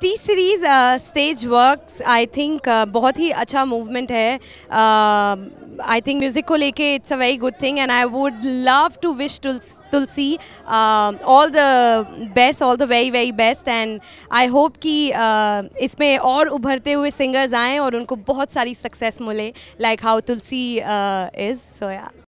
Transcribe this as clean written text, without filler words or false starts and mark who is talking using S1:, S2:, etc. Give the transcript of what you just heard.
S1: T Series stage works I think बहुत ही अच्छा मूवमेंट है. आई थिंक म्यूज़िक को लेके it's a very good thing and I would love to wish Tulsi all the best, all the very very best. And I hope कि इसमें और उभरते हुए सिंगर्स आएँ और उनको बहुत सारी सक्सेस मिले like how Tulsi is. So या.